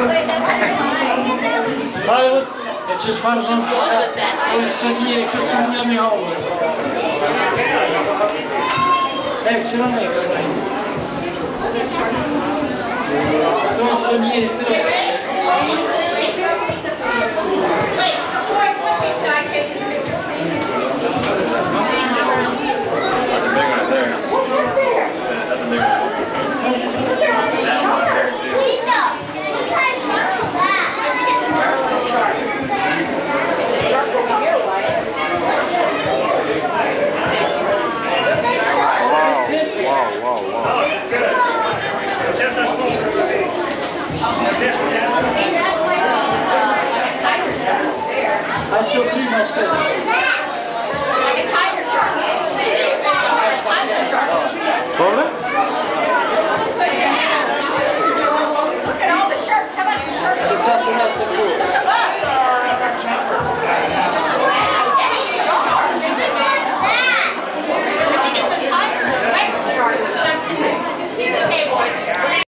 Pilot, it's just one of them. Sitting here, kissing me on the home. Hey, sit on there, don't sit here today. What's up there? That's a big one. That's your pretty much good. Like a tiger shark. Like a tiger shark. What was it?